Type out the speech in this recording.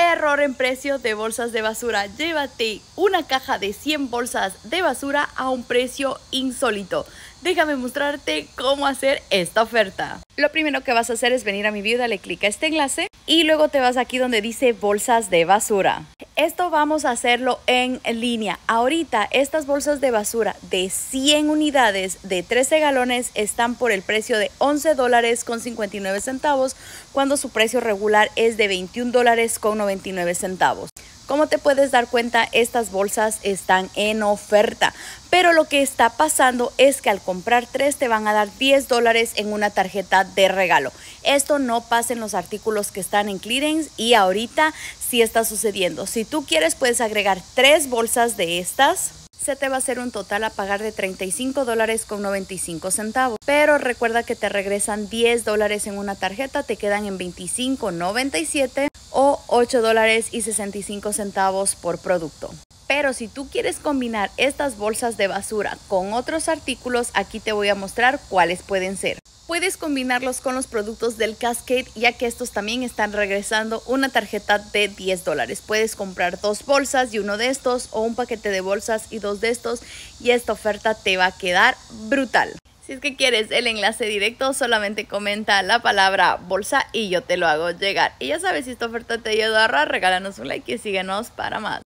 Error en precio de bolsas de basura. Llévate una caja de 100 bolsas de basura a un precio insólito. Déjame mostrarte cómo hacer esta oferta. Lo primero que vas a hacer es venir a mi video, dale clic a este enlace y luego te vas aquí donde dice bolsas de basura. Esto vamos a hacerlo en línea. Ahorita estas bolsas de basura de 100 unidades de 13 galones están por el precio de $11.59 cuando su precio regular es de $21.99. Como te puedes dar cuenta, estas bolsas están en oferta, pero lo que está pasando es que al comprar 3 te van a dar $10 en una tarjeta de regalo. Esto no pasa en los artículos que están en clearance y ahorita sí está sucediendo. Si tú quieres, puedes agregar 3 bolsas de estas. Se te va a hacer un total a pagar de $35.95, pero recuerda que te regresan $10 en una tarjeta, te quedan en $25.97 o $8.65 por producto. Pero si tú quieres combinar estas bolsas de basura con otros artículos, aquí te voy a mostrar cuáles pueden ser. Puedes combinarlos con los productos del Cascade, ya que estos también están regresando una tarjeta de $10. Puedes comprar 2 bolsas y uno de estos, o un paquete de bolsas y 2 de estos, y esta oferta te va a quedar brutal. Si es que quieres el enlace directo, solamente comenta la palabra bolsa y yo te lo hago llegar. Y ya sabes, si esta oferta te ayuda a ahorrar, regálanos un like y síguenos para más.